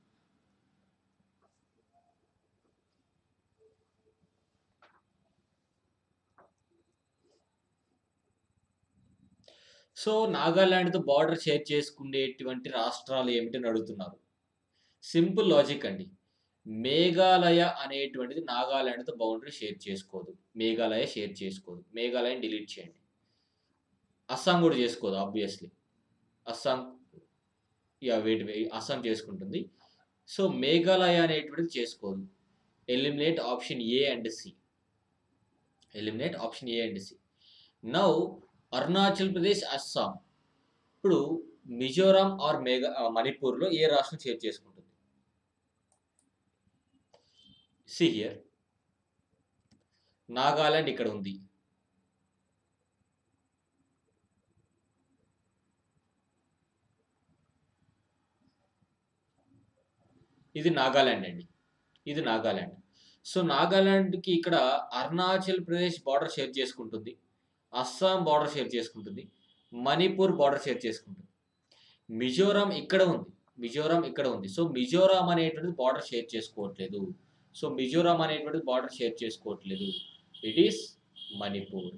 సో, నాగాలాండ్‌తో బోర్డర్ షేర్ చేసుకునేటువంటి రాష్ట్రాలు ఏమిటని అడుగుతున్నారు. సింపుల్ లాజిక్ అండి. మేఘాలయ అనేటువంటిది నాగాలాండ్‌తో బౌండరీ షేర్ చేసుకోదు. మేఘాలయ షేర్ చేసుకోదు. మేఘాలయని డిలీట్ చేయండి. అస్సాం గూడా చేసుకోదు obviously. Assam yeah! Wait wait Assam చేసుకుంటుంది. సో, మేఘాలయ అనేటువంటిది చేసుకోదు. Eliminate option A and C. Eliminate option A and C. Now Arunachal Pradesh, Assam. ఇప్పుడు మిజోరాం ఆర్ మేఘ ఆహ్, మణిపూర్‌లో ఏ రాష్ట్రం షేర్ చేసుకుంటుంది? See here. నాగాలాండ్ ఇక్కడ ఉంది. ఇది నాగాలాండ్ అండి. ఇది నాగాలాండ్. సో, నాగాలాండ్‌కి ఇక్కడ అరుణాచల్ ప్రదేశ్ బోర్డర్ షేర్ చేసుకుంటుంది. అస్సాం బోర్డర్ షేర్ చేసుకుంటుంది. మణిపూర్ బోర్డర్ షేర్ చేసుకుంటుంది. మిజోరాం ఇక్కడ ఉంది. మిజోరాం ఇక్కడ ఉంది. సో, మిజోరాం అనేటువంటిది బోర్డర్ షేర్ చేసుకోవట్లేదు. సో, మిజోరాం అనేటువంటిది బోర్డర్ షేర్ చేసుకోవట్లేదు. It is Manipur.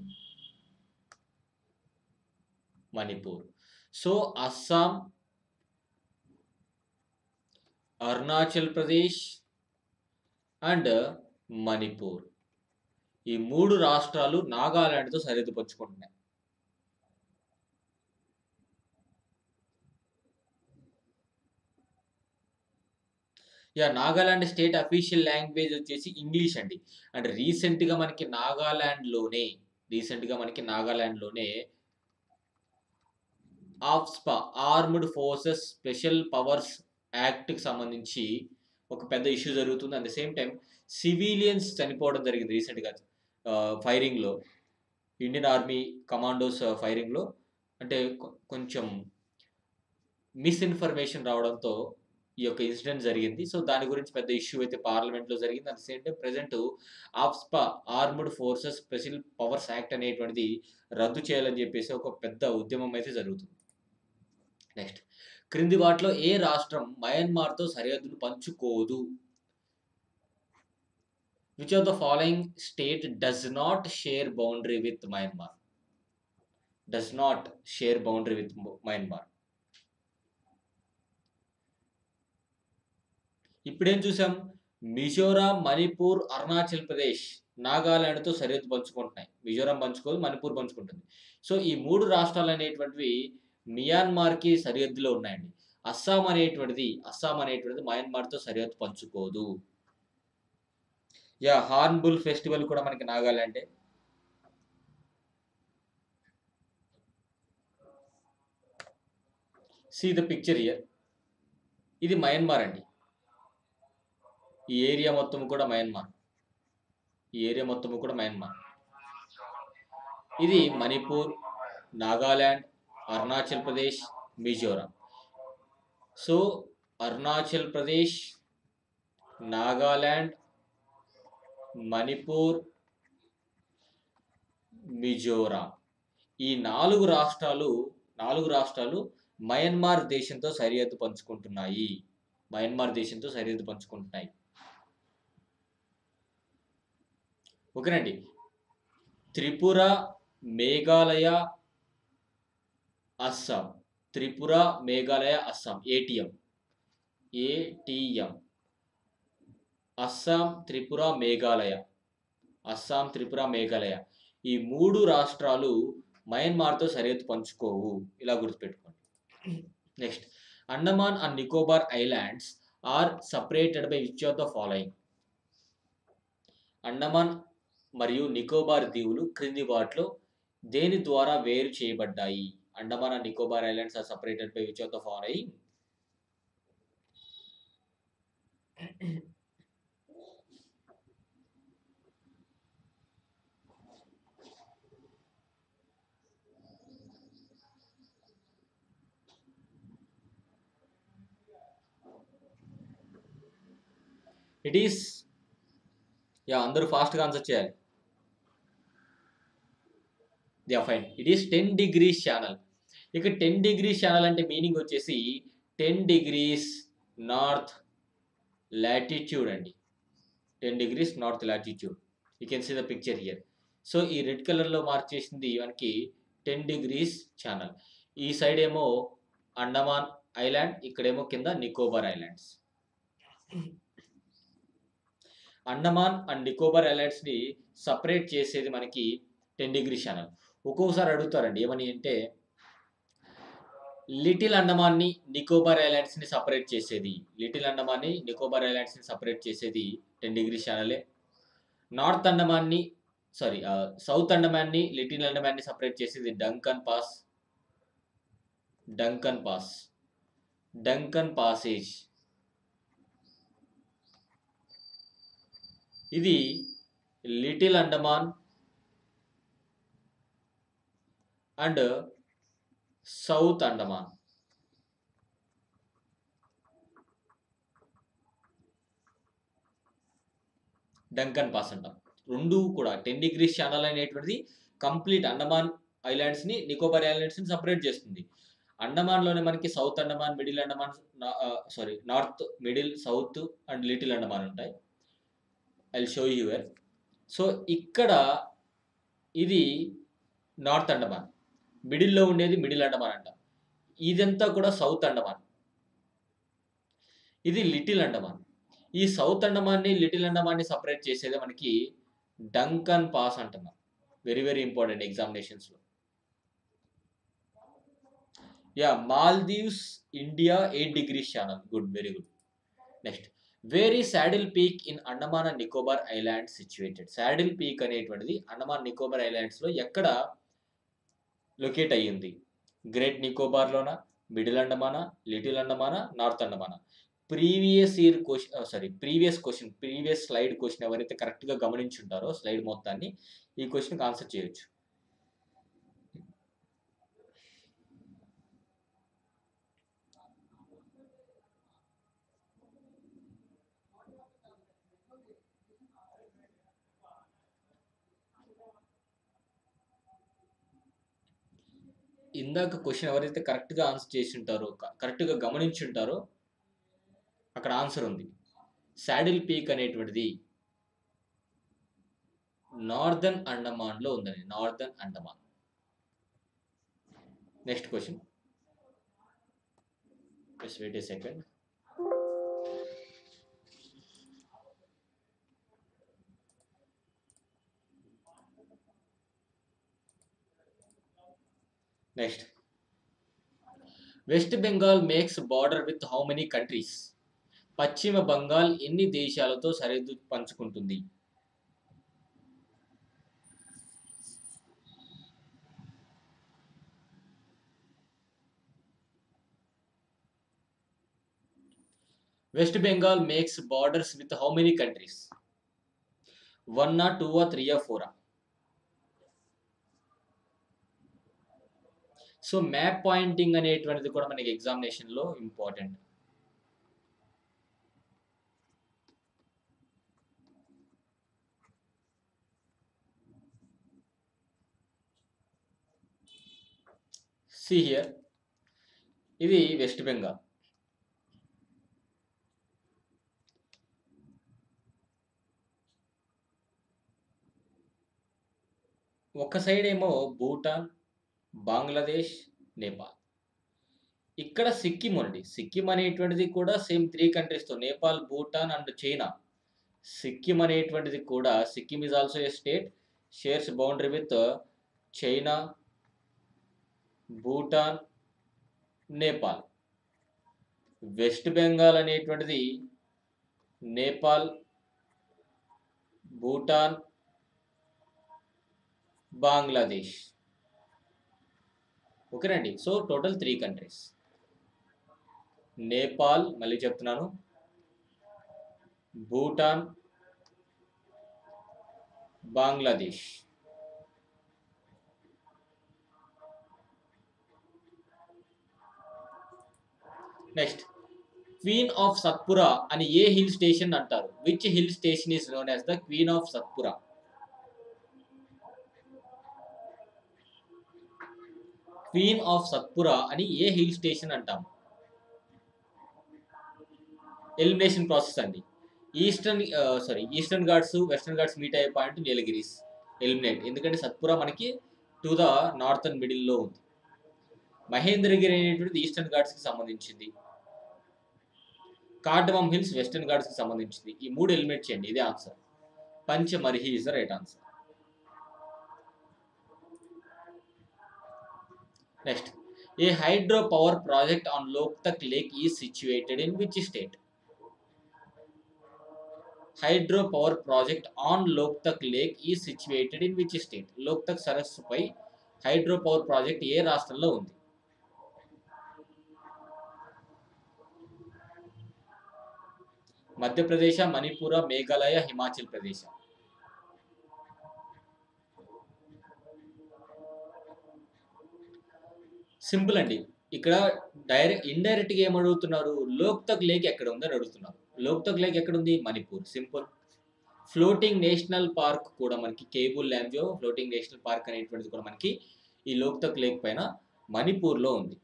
Manipur. So, Assam, Arunachal Pradesh and Manipur. ఈ మూడు రాష్ట్రాలు నాగాలాండ్‌తో సరిహద్దు పంచుకుంటున్నాయి. Yeah! Nagaland state official language వచ్చేసి ఇంగ్లీష్ అండి. అండ్ రీసెంట్‌గా మనకి నాగాలాండ్‌లోనే రీసెంట్‌గా మనకి నాగాలాండ్‌లోనే ఆఫ్స్పా ఆర్మ్డ్ ఫోర్సెస్ స్పెషల్ పవర్స్ యాక్ట్‌కి సంబంధించి ఒక పెద్ద ఇష్యూ జరుగుతుంది. At the same time civilians చనిపోవడం జరిగింది రీసెంట్‌గా ఆహ్, ఫైరింగ్‌లో. ఇండియన్ ఆర్మీ కమాండోస్ ఫైరింగ్‌లో అంటే కొ కొంచెం మిస్‌ఇన్ఫర్మేషన్ రావడంతో ఈ యొక్క ఇన్సిడెంట్ జరిగింది. సో, దాని గురించి పెద్ద ఇష్యూ అయితే పార్లమెంట్‌లో జరిగింది. At the same time present AFSPA armed forces special powers act అనేటువంటిది రద్దు చేయాలని చెప్పేసి ఒక పెద్ద ఉద్యమం అయితే జరుగుతుంది. నెక్స్ట్ క్రింది వాటిలో ఏ రాష్ట్రం మయన్మార్‌తో సరిహద్దును పంచుకోదు? Which of the following state does not share boundary with Myanmar? Does not share boundary with Myanmar. ఇప్పుడేం చూసాం? మిజోరాం, మణిపూర్, అరుణాచల్ ప్రదేశ్ నాగాలాండ్‌తో సరిహద్దు పంచుకుంటున్నాయి. మిజోరాం పంచుకోదు. మణిపూర్ పంచుకుంటుంది. సో, ఈ మూడు రాష్ట్రాలనేటువంటివి మియాన్మార్‌కి సరిహద్దులో ఉన్నాయండి. అస్సాం అనేటువంటిది అస్సాం అనేటువంటిది మయన్మార్‌తో సరిహద్దు పంచుకోదు. యాహ్! హార్న్‌బుల్ ఫెస్టివల్ కూడా మనకి నాగాలాండే. See the picture here. ఇది మయన్మార్ అండి. ఈ ఏరియా మొత్తం కూడా మయన్మార్. ఈ ఏరియా మొత్తము కూడా మయన్మార్. ఇది మణిపూర్, నాగాలాండ్, అరుణాచల్ ప్రదేశ్, మిజోరాం. సో, అరుణాచల్ ప్రదేశ్, నాగాలాండ్, మణిపూర్, మిజోరాం. ఈ నాలుగు రాష్ట్రాలు నాలుగు రాష్ట్రాలు మయన్మార్ దేశంతో సరిహద్దు పంచుకుంటున్నాయి. మయన్మార్ దేశంతో సరిహద్దు పంచుకుంటున్నాయి. ఓకేనండి. త్రిపుర, మేఘాలయ, అస్సాం. త్రిపుర, మేఘాలయ, అస్సాం. ఏటీఎం. ఏటీఎం. అస్సాం, త్రిపుర, మేఘాలయ. అస్సాం, త్రిపుర, మేఘాలయ. ఈ మూడు రాష్ట్రాలు మయన్మార్‌తో సరిహద్దు పంచుకోవు. ఇలా గుర్తుపెట్టుకోండి. Next Andaman and Nicobar islands are separated by which of the following? Andaman మరియు నికోబార్ దీవులు క్రింది వాటిలో దేని ద్వారా వేరు చేయబడ్డాయి? Andaman and Nicobar islands are separated by which of the following? It is yeah అందరూ ఫాస్ట్గా ఆన్సర్ చేయాలి. Yeah fine, it is ten degrees channel. ఇక టెన్ డిగ్రీస్ ఛానల్ అంటే మీనింగ్ వచ్చేసి టెన్ డిగ్రీస్ నార్త్ లాటిట్యూడ్ అండి. Ten degrees north latitude. You can see the picture here. So ఈ red కలర్లో mark చేసింది మనకి టెన్ డిగ్రీస్ ఛానల్. ఈ side ఏమో అండమాన్ ఐలాండ్, ఇక్కడేమో కింద నికోబార్ ఐలాండ్స్. అండమాన్ అండ్ నికోబార్ ఐలాండ్స్ని సపరేట్ చేసేది మనకి టెన్ డిగ్రీ ఛానల్. ఒక్కొక్కసారి అడుగుతారండి ఏమని అంటే లిటిల్ అండమాన్ని నికోబార్ ఐలాండ్స్ని సపరేట్ చేసేది లిటిల్ అండమాన్ని నికోబార్ ఐలాండ్స్ని సపరేట్ చేసేది టెన్ డిగ్రీ ఛానలే. నార్త్ అండమాన్ని సారీ సౌత్ అండమాన్ని లిటిల్ అండమాన్ని సపరేట్ చేసేది Duncan pass Duncan pass Duncan passage. ఇది little Andaman and south Andaman. Duncan pass అంటాం. రెండు కూడా టెన్ డిగ్రీస్ ఛానల్ అనేటువంటిది కంప్లీట్ అండమాన్ ఐలాండ్స్ని నికోబార్ ఐలాండ్స్ని సపరేట్ చేస్తుంది. అండమాన్లోనే మనకి south Andaman, middle Andaman, sorry north, middle, south and little Andaman ఉంటాయి. I will show you where. So ఇక్కడ ఇది నార్త్ అండమాన్, మిడిల్లో ఉండేది మిడిల్ అండమాన్ అంట. ఇదంతా కూడా సౌత్ అండమాన్, ఇది లిటిల్ అండమాన్. ఈ సౌత్ అండమాన్ని లిటిల్ అండమాన్ని సపరేట్ చేసేదే మనకి డంకన్ పాస్ అంటున్నాం. వెరీ వెరీ ఇంపార్టెంట్ ఎగ్జామినేషన్స్లో. Yeah Maldives India eight degrees channel. Good, very good. Next, where is saddle peak in Andaman and Nicobar islands situated. Saddle peak అనేటువంటిది అండమాన్ నికోబార్ ఐలాండ్స్లో ఎక్కడ లొకేట్ అయ్యింది? గ్రేట్ నికోబార్లోనా, మిడిల్ అండమానా, లిటిల్ అండమానా, నార్త్ అండమానా? Previous year question sorry previous question previous slide question ఎవరైతే కరెక్ట్గా గమనించుంటారో స్లైడ్ మొత్తాన్ని ఈ క్వశ్చన్కి ఆన్సర్ చేయొచ్చు. ఇందాక క్వశ్చన్ ఎవరైతే కరెక్ట్గా ఆన్సర్ చేసి ఉంటారో కరెక్ట్గా గమనించి ఉంటారో అక్కడ ఆన్సర్ ఉంది. శాడిల్ పీక్ అనేటువంటిది నార్దర్న్ అండమాన్లో ఉందండి, northern Andaman. Next question, just wait a second. Next, west Bengal makes border with how many countries. పశ్చిమ బంగాల్ ఎన్ని దేశాలతో సరిహద్దు పంచుకుంటుంది? West Bengal makes borders with how many countries? One ఆ, టూ ఆ, త్రీ ఆ, ఫోర్ ఆ? సో మ్యాప్ పాయింటింగ్ అనేటువంటిది కూడా మనకి ఎగ్జామినేషన్లో ఇంపార్టెంట్. See here, ఇది వెస్ట్ బెంగాల్. ఒక సైడ్ ఏమో భూటాన్, బంగ్లాదేశ్, నేపాల్. ఇక్కడ సిక్కిం ఉంది. సిక్కిం అనేటువంటిది కూడా సేమ్ త్రీ కంట్రీస్తో, నేపాల్, భూటాన్ అండ్ చైనా. సిక్కిం అనేటువంటిది కూడా, Sikkim is also a state, shares boundary with China, Bhutan, Nepal. West Bengal అనేటువంటిది నేపాల్, భూటాన్, బంగ్లాదేశ్. ఓకేనండి. So total three countries. Nepal, మళ్ళీ చెప్తున్నాను, Bhutan, Bangladesh. Next, queen of Satpura అని ఏ హిల్ స్టేషన్ అంటారు? Which hill station is known as the queen of Satpura? Queen of Satpura అని ఏ హిల్ స్టేషన్ అంటాం? ఎలిమినేషన్ ప్రాసెస్ అండి. Eastern sorry eastern Ghats western Ghats meet అయ్యే పాయింట్ నీలగిరీస్, ఎలిమినేట్. ఎందుకంటే సత్పురా మనకి టు ద నార్థన్ మిడిల్లో ఉంది. మహేంద్రగిరి అనేటువంటిది ఈస్టర్న్ ఘాట్స్కి సంబంధించింది. కార్డమమ్ హిల్స్ వెస్టర్న్ ఘాట్స్కి సంబంధించింది. ఈ మూడు ఎలిమినేట్ చేయండి, ఇదే answer. Pachmarhi is the right answer. Next, a hydro power project on Loktak lake is situated in which state? Hydro power project on Loktak lake is situated in which state? Loktak సరస్సుపై hydro power project ఏ రాష్ట్రంలో ఉంది? Madhya Pradesh, Manipur, Meghalaya, Himachal Pradesh? Simple అండి. ఇక్కడ direct ఇండైరెక్ట్గా ఏం అడుగుతున్నారు? Loktak lake ఎక్కడ ఉందని అడుగుతున్నారు. లోక్తక్ లేక్ ఎక్కడ ఉంది? Manipur. Simple. Floating national park కూడా మనకి Keibul Lamjao floating national park అనేటువంటిది కూడా మనకి ఈ లోక్తక్ లేక్ పైన మణిపూర్లో ఉంది.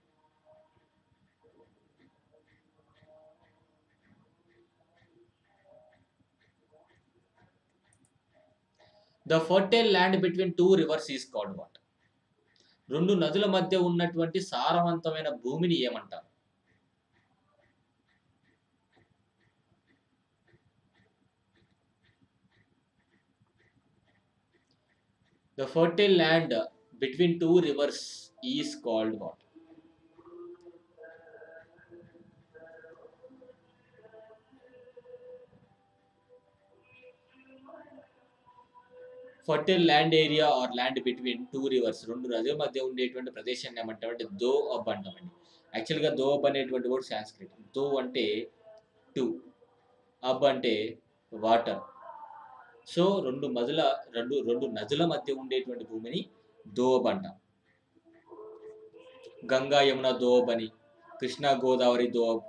The fertile land between two rivers is called what? రెండు నదుల మధ్య ఉన్నటువంటి సారవంతమైన భూమిని ఏమంటారు? The fertile land between two rivers is called what? Fertile land area or land between two rivers, రెండు నదుల మధ్య ఉండేటువంటి ప్రదేశాన్ని ఏమంటామంటే దో అబ్ అంటామండి. యాక్చువల్గా దో అబ్ అనేటువంటి వర్డ్ సాంస్క్రిట్. దో అంటే టూ, అబ్ అంటే వాటర్. సో రెండు నదుల రెండు రెండు నదుల మధ్య ఉండేటువంటి భూమిని దోబ్ అంటాం. గంగా యమున దోబ్ అని, కృష్ణా గోదావరి దోబ్.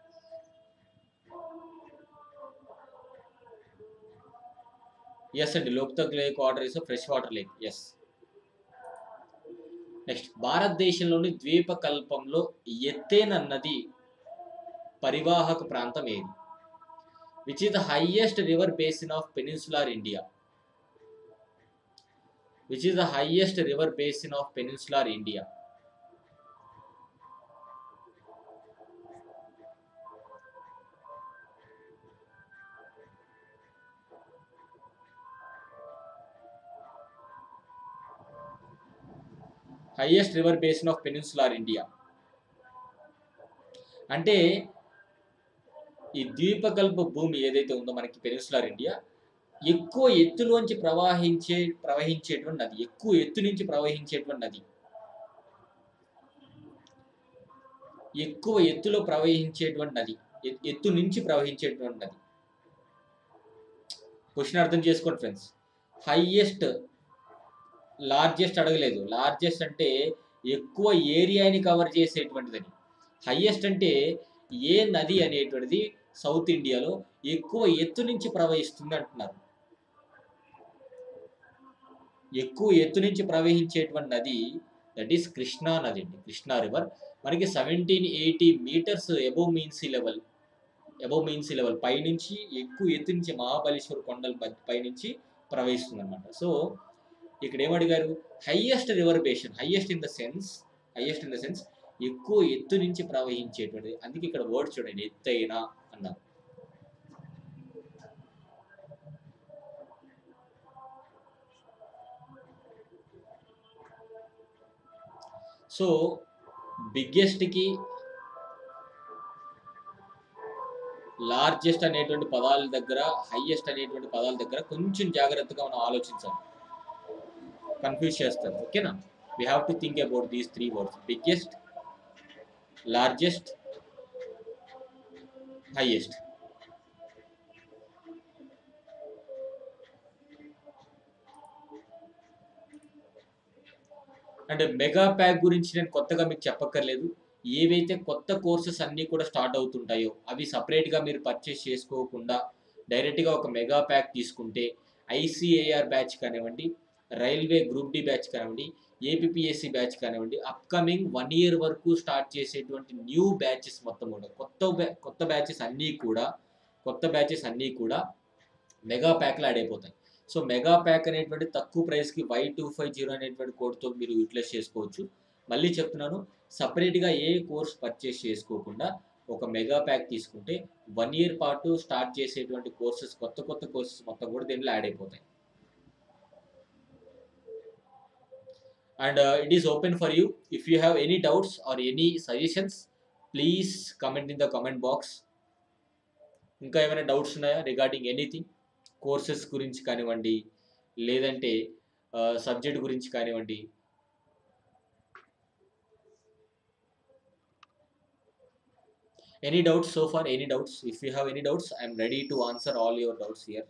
ఎస్ అండి, Loktak lake water is fresh water lake. Yes. Next, భారతదేశంలోని ద్వీపకల్పంలో ఎత్తైన నది పరివాహక ప్రాంతం ఏది? Which is the highest river basin of peninsular India? Which is the highest river basin of peninsular India? Highest river basin of peninsular India. అంటే ఈ ద్వీపకల్ప భూమి ఏదైతే ఉందో మనకి పెనిన్సులార్ ఇండియా, ఎక్కువ ఎత్తులోంచి ప్రవహించే ప్రవహించేటువంటి నది, ఎక్కువ ఎత్తు నుంచి ప్రవహించేటువంటి నది, ఎక్కువ ఎత్తులో ప్రవహించేటువంటి నది, ఎత్తు నుంచి ప్రవహించేటువంటి నది. క్వశ్చన్ అర్థం చేసుకోండి ఫ్రెండ్స్. హైయెస్ట్, లార్జెస్ట్ అడగలేదు. లార్జెస్ట్ అంటే ఎక్కువ ఏరియాని కవర్ చేసేటువంటిదని. హైయెస్ట్ అంటే ఏ నది అనేటువంటిది సౌత్ ఇండియాలో ఎక్కువ ఎత్తు నుంచి ప్రవహిస్తుంది అంటున్నారు. ఎక్కువ ఎత్తు నుంచి ప్రవహించేటువంటి నది దట్ ఈస్ కృష్ణా నది అండి. కృష్ణా రివర్ మనకి seventeen eighty metres above mean sea level above mean sea level పైనుంచి ఎక్కువ ఎత్తు నుంచి మహాబలేశ్వర కొండల పైనుంచి ప్రవహిస్తుంది అనమాట. సో ఇక్కడ ఏమడిగారు? Highest river basin. Highest in the sense highest in the sense ఎక్కువ ఎత్తు నుంచి ప్రవహించేటువంటిది. అందుకే ఇక్కడ వర్డ్ చూడండి, ఎత్తైన అన్నారు. సో బిగ్గెస్ట్కి లార్జెస్ట్ అనేటువంటి పదాల దగ్గర, హైయెస్ట్ అనేటువంటి పదాల దగ్గర కొంచెం జాగ్రత్తగా మనం ఆలోచించాలి, కన్ఫ్యూజ్ చేస్తారు. ఓకేనా? We have to think about these three words: biggest, largest, highest. అంటే మెగా ప్యాక్ గురించి నేను కొత్తగా మీకు చెప్పక్కర్లేదు. ఏవైతే కొత్త కోర్సెస్ అన్నీ కూడా స్టార్ట్ అవుతుంటాయో అవి సపరేట్‌గా మీరు పర్చేస్ చేసుకోకుండా డైరెక్ట్‌గా ఒక మెగా ప్యాక్ తీసుకుంటే ఐసీఏఆర్ బ్యాచ్ కానివ్వండి, రైల్వే గ్రూప్ డి బ్యాచ్ కానివ్వండి, ఏపీపీఎస్సీ బ్యాచ్ కానివ్వండి, అప్‌కమింగ్ వన్ ఇయర్ వరకు స్టార్ట్ చేసేటువంటి న్యూ బ్యాచెస్ మొత్తం కూడా కొత్త బ్యా కొత్త బ్యాచెస్ అన్నీ కూడా కొత్త బ్యాచెస్ అన్నీ కూడా మెగా ప్యాక్‌లో యాడ్ అయిపోతాయి. సో, మెగా ప్యాక్ అనేటువంటి తక్కువ ప్రైస్‌కి వై టూ ఫైవ్ జీరో అనేటువంటి కోడ్‌తో మీరు యూటిలైజ్ చేసుకోవచ్చు. మళ్ళీ చెప్తున్నాను, సెపరేట్‌గా ఏ కోర్స్ పర్చేస్ చేసుకోకుండా ఒక మెగా ప్యాక్ తీసుకుంటే వన్ ఇయర్ పాటు స్టార్ట్ చేసేటువంటి కోర్సెస్ కొత్త కొత్త కోర్సెస్ మొత్తం కూడా దీంట్లో యాడ్ అయిపోతాయి. And it is open for you. If you have any doubts or any suggestions, please comment in the comment box. ఇంకా ఏమైనా డౌట్స్ ఉన్నాయా రిగార్డింగ్ ఎనీథింగ్? కోర్సెస్ గురించి కానివ్వండి, లేదంటే ఆహ్, సబ్జెక్ట్ గురించి కానివ్వండి. Any doubts so far? Any doubts? If you have any doubts, I am ready to answer all your doubts here.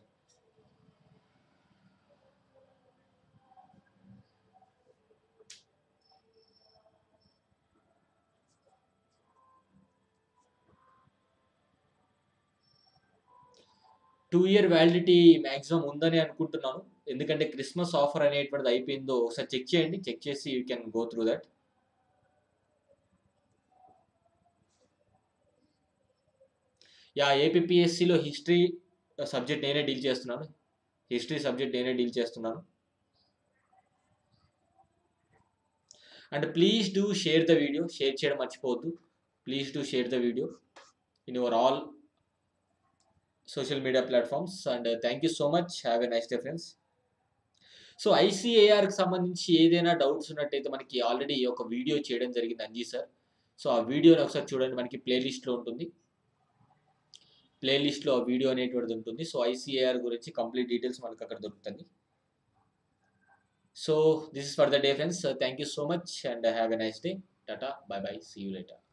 Two year validity maximum ఉందని అనుకుంటున్నాను. ఎందుకంటే క్రిస్మస్ ఆఫర్ అనేటువంటిది అయిపోయిందో ఒకసారి చెక్ చేయండి. చెక్ చేసి you can go through that. Yeah! ఏపీపీఎస్సీలో history subject నేనే డీల్ చేస్తున్నాను. హిస్టరీ సబ్జెక్ట్ నేనే డీల్ చేస్తున్నాను. And please do share the video. Share చేయడం మర్చిపోవద్దు. Please do share the video in your all social media platforms. And thank you so much. Have a nice day friends. So, ఐసీఏఆర్‌కి సంబంధించి ఏదైనా doubts ఉన్నట్టయితే మనకి already ఒక video చేయడం జరిగింది అంజీ సార్. సో, ఆ వీడియోని ఒకసారి చూడండి. మనకి ప్లే లిస్ట్‌లో ఉంటుంది. ప్లే లిస్ట్‌లో ఆ వీడియో అనేటువంటిది ఉంటుంది. సో, ఐసీఏఆర్ గురించి కంప్లీట్ డీటెయిల్స్ మనకు అక్కడ దొరుకుతుంది. So, this is for the day friends. Thank you so much and have a nice day. Tata. Bye bye. See you later.